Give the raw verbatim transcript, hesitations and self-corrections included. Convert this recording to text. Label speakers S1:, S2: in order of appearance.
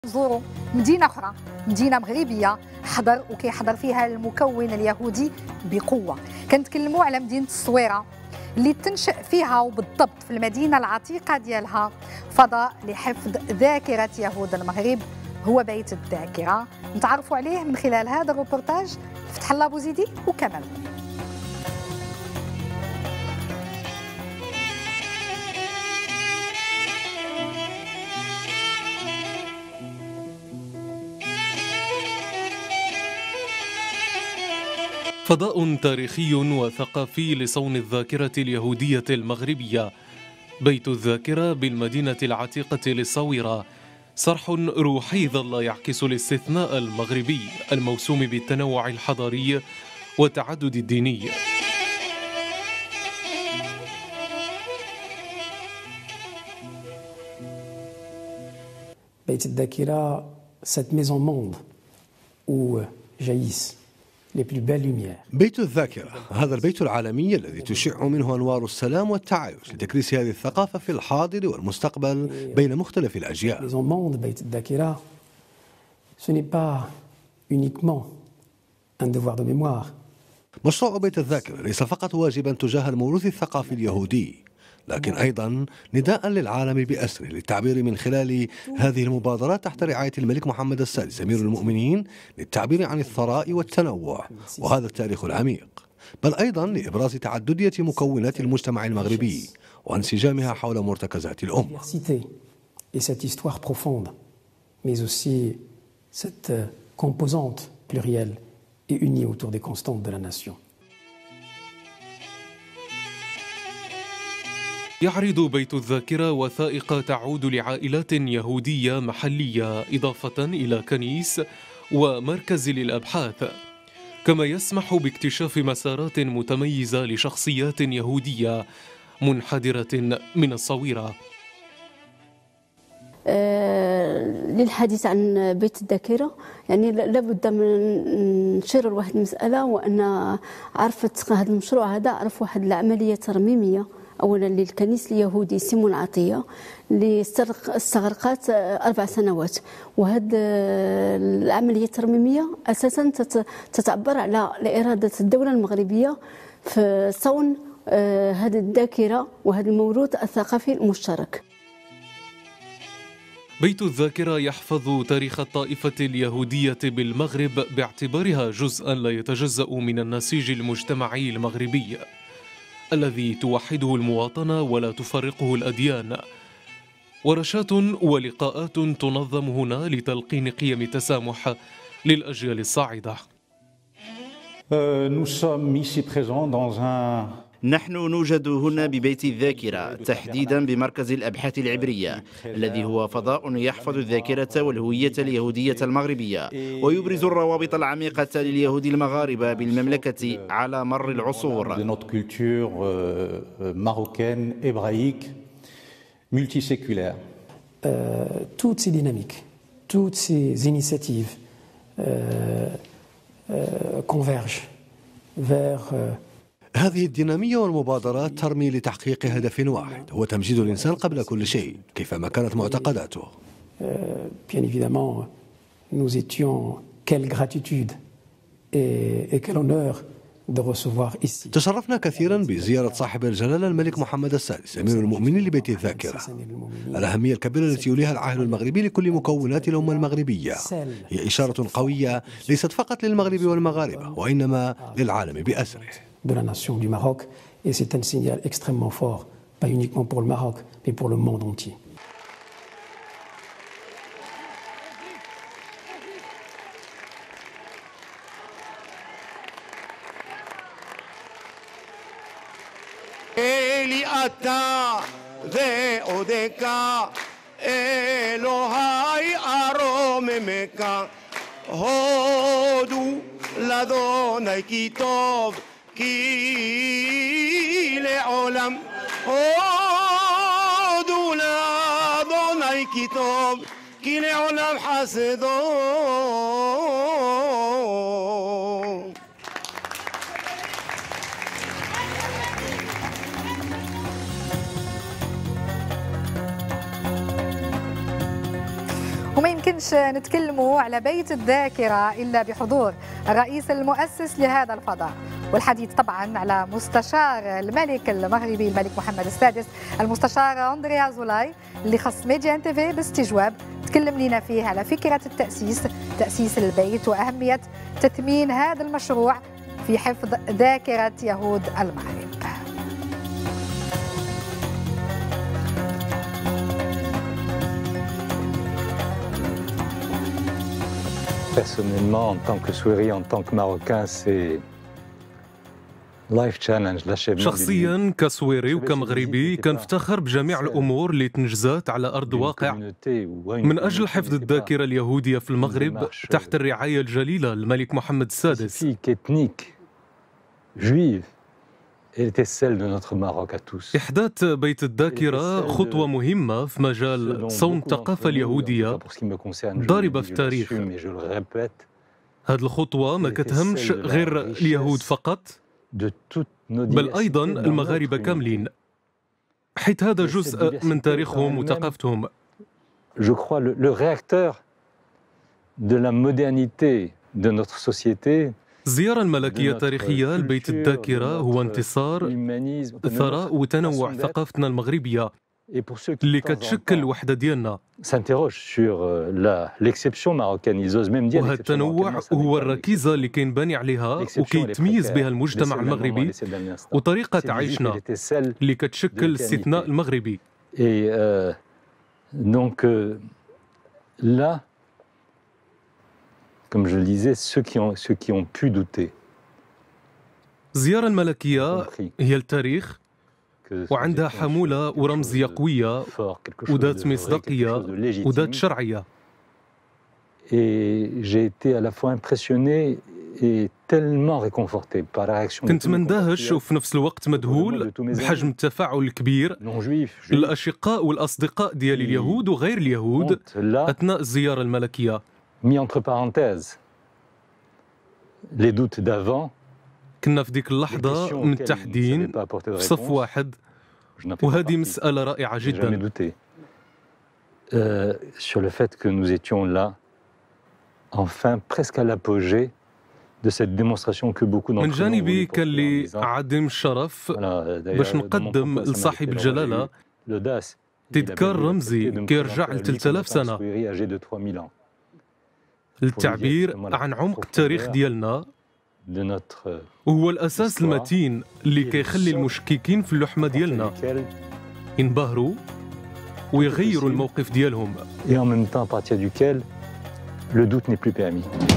S1: زوروا مدينة أخرى، مدينة مغربية حضر وكيحضر فيها المكون اليهودي بقوة. كنتكلموا على مدينة الصويرة اللي تنشأ فيها وبالضبط في المدينة العتيقة ديالها فضاء لحفظ ذاكرة يهود المغرب، هو بيت الذاكرة. نتعرفوا عليه من خلال هذا الروبورتاج. فتح الله بوزيدي وكمال.
S2: فضاء تاريخي وثقافي لصون الذاكرة اليهودية المغربية. بيت الذاكرة بالمدينة العتيقة للصويرة صرح روحي ظل يعكس الاستثناء المغربي الموسوم بالتنوع الحضاري والتعدد الديني.
S3: بيت الذاكرة cette maison monde où jaillissent les plus belles lumières.
S4: بيت الذاكرة هذا البيت العالمي الذي تشع منه أنوار السلام والتعايش لتكريس هذه الثقافة في الحاضر والمستقبل بين مختلف الأجيال.
S3: maison monde بيت الذاكرة ce n'est pas uniquement un devoir de mémoire.
S4: مشروع بيت الذاكرة ليس فقط واجبا تجاه الموروث الثقافي اليهودي، لكن أيضا نداء للعالم بأسره للتعبير من خلال هذه المبادرات تحت رعاية الملك محمد السادس أمير المؤمنين للتعبير عن الثراء والتنوع وهذا التاريخ العميق، بل أيضا لإبراز تعددية مكونات المجتمع المغربي وانسجامها حول مرتكزات الأمة.
S3: Et cette histoire profonde, mais aussi cette composante plurielle et unie autour des constantes de la nation.
S2: يعرض بيت الذاكرة وثائق تعود لعائلات يهودية محلية إضافة إلى كنيس ومركز للأبحاث، كما يسمح باكتشاف مسارات متميزة لشخصيات يهودية منحدرة من الصويرة.
S5: للحديث عن بيت الذاكرة يعني لابد من نشير لواحد المسألة، وأن عرفت هذا المشروع هذا عرف واحد العملية ترميمية أولا للكنيس اليهودي سيمون عطية اللي استغرقت أربع سنوات، وهذه العملية الترميمية أساسا تتعبر على إرادة الدولة المغربية في صون هذه الذاكرة وهذا الموروث الثقافي المشترك.
S2: بيت الذاكرة يحفظ تاريخ الطائفة اليهودية بالمغرب باعتبارها جزءا لا يتجزأ من النسيج المجتمعي المغربي الذي توحده المواطنة ولا تفرقه الأديان. ورشات ولقاءات تنظم هنا لتلقين قيم التسامح للأجيال الصاعدة.
S6: نحن نوجد هنا ببيت الذاكرة، تحديدا بمركز الأبحاث العبرية الذي هو فضاء يحفظ الذاكرة والهوية اليهودية المغربية ويبرز الروابط العميقة لليهود المغاربة بالمملكة على مر العصور.
S3: Toutes ces dynamiques, toutes ces initiatives convergent vers
S4: هذه الدينامية والمبادرات ترمي لتحقيق هدف واحد، هو تمجيد الإنسان قبل كل شيء كيفما كانت معتقداته.
S3: Bien évidemment, nous étions quelle gratitude et quel honneur de recevoir ici.
S4: تشرفنا كثيرا بزيارة صاحب الجلالة الملك محمد السادس أمير المؤمنين لبيت الذاكرة. الأهمية الكبيرة التي يوليها العاهل المغربي لكل مكونات الأمة المغربية هي إشارة قوية ليست فقط للمغرب والمغاربة وإنما للعالم بأسره.
S3: de la nation du Maroc, et c'est un signal extrêmement fort, pas uniquement pour le Maroc, mais pour le monde entier.
S7: כי לעולם הודו לאדוני כי טוב, כי לעולם חסדו.
S1: وما يمكنش يمكنش نتكلموا على بيت الذاكرة إلا بحضور الرئيس المؤسس لهذا الفضاء، والحديث طبعا على مستشار الملك المغربي الملك محمد السادس المستشار أندريا زولاي اللي خص ميديا ان تي في باستجواب تكلم لنا فيه على فكرة التأسيس تأسيس البيت وأهمية تثمين هذا المشروع في حفظ ذاكرة يهود المغرب.
S8: Personnellement, en tant que Souéri, en tant que Marocain, c'est life challenge.
S2: شخصيا كسويري وكمغربي كنفتخر بجميع الأمور اللي تنجزات على أرض واقع من أجل حفظ الذاكرة اليهودية في المغرب تحت الرعاية الجليلة للملك محمد السادس. إحداث بيت الذاكرة خطوة مهمة في مجال صون الثقافة اليهودية ضاربة في التاريخ. هذه الخطوة ما كتهمش غير اليهود فقط بل أيضا المغاربة كاملين، حيث هذا جزء من تاريخهم وثقافتهم.
S8: Je crois le, le réacteur de la modernité de notre société.
S2: الزيارة الملكية التاريخية لبيت الذاكرة هو انتصار ثراء وتنوع ثقافتنا المغربية اللي كتشكل الوحدة ديالنا. وهذا التنوع هو الركيزة اللي كينبني عليها وكيتميز بها المجتمع المغربي وطريقة عيشنا اللي كتشكل الاستثناء المغربي.
S8: Comme je le disais, ceux qui ont, ceux qui ont pu douter.
S2: الزيارة الملكية هي التاريخ وعندها حمولة ورمزية قوية وذات مصداقية وذات شرعية.
S8: Et j'ai été à la fois impressionné et tellement réconforté par la réaction.
S2: كنت مندهش وفي نفس الوقت مذهول بحجم التفاعل الكبير للأشقاء والأصدقاء ديال اليهود وغير اليهود أثناء الزيارة الملكية.
S8: mis entre parenthèses les doutes d'avant.
S2: كنا في ديك اللحظة متحدين في صف واحد وهذه مسألة رائعة جدا.
S8: sur le fait que nous étions là enfin presque à l'apogée de cette démonstration que beaucoup d'entre nous.
S2: من جانبي كان لي عدم الشرف باش نقدم لصاحب الجلالة تذكار رمزي كيرجع ل ثلاثة آلاف سنة للتعبير عن عمق التاريخ ديالنا، وهو الأساس المتين اللي كيخلي المشككين في اللحمة ديالنا ينبهروا ويغيروا الموقف ديالهم.
S8: Et en même temps à partir duquel le doute n'est plus permis.